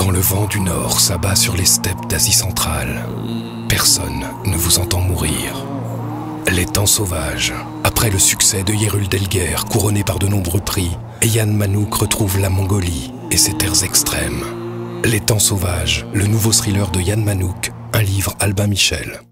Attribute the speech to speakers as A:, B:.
A: Quand le vent du nord s'abat sur les steppes d'Asie centrale, personne ne vous entend mourir. Les temps sauvages. Après le succès de Yerul Delger, couronné par de nombreux prix, Eyal Manouk retrouve la Mongolie et ses terres extrêmes. Les temps sauvages, le nouveau thriller de Eyal Manouk, un livre Albin Michel.